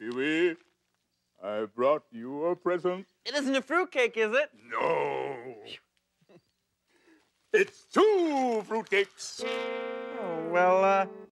Pee-wee, I brought you a present. It isn't a fruitcake, is it? No. It's 2 fruitcakes. Oh, well,